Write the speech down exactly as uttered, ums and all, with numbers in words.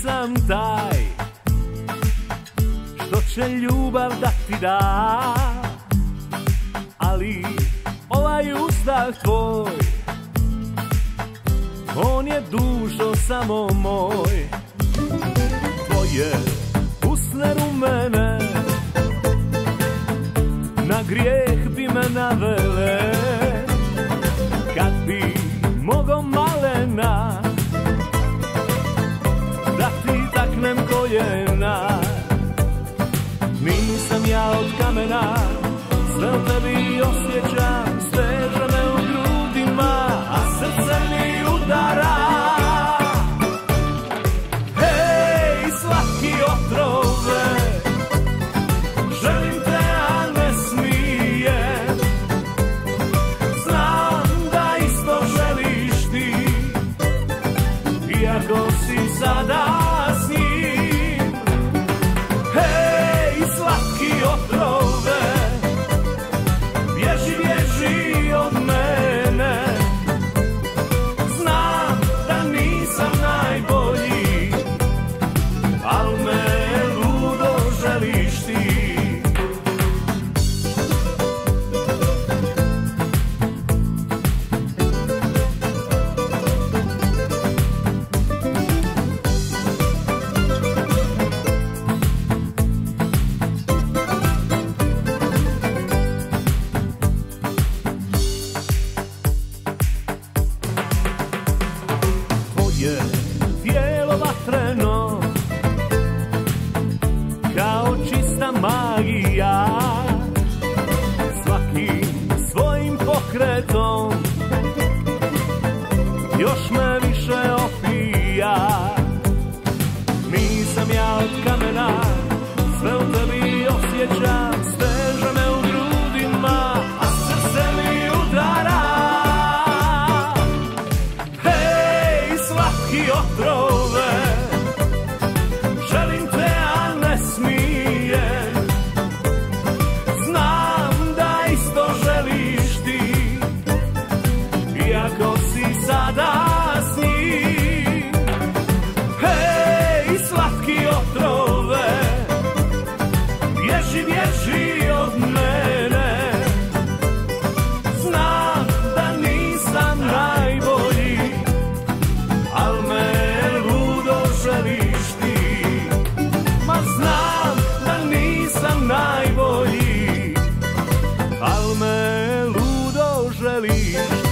nisam taj što će ljubav da ti da, ali ovaj uzdah tvoj, on je dušo samo moj. Tvoje usne rumene na grijeh bi me navele, kad bi mogo malena da ti taknem koljena. Nisam ja od kamena, sve u tebi osjećam, steže me u grudima, a srce mi udara. Hej, slatki otrove, želim te, a ne smijem. Znam da isto želiš ti, iako si sada s njim. Hej, slatki otrove, bježi, bježi od mene. Znam da nisam najbolji, al me ludo želiš ti. Tvoje tijelo vatreno kao čista magija, svakim svojim pokretom još me više opija. Nisam ja od kamena, sve u tebi osjećam, steže me u grudima, a srce mi udara. Hej, slatki otrove, želim te, a ne smijem. Znam da isto želiš ti, iako si sada s njim. Hej, slatki otrove, bježi, bježi od mene. Znam da nisam najbolji, al me ludo želiš ti. Ma znam da nisam najbolji, al me ludo želiš ti.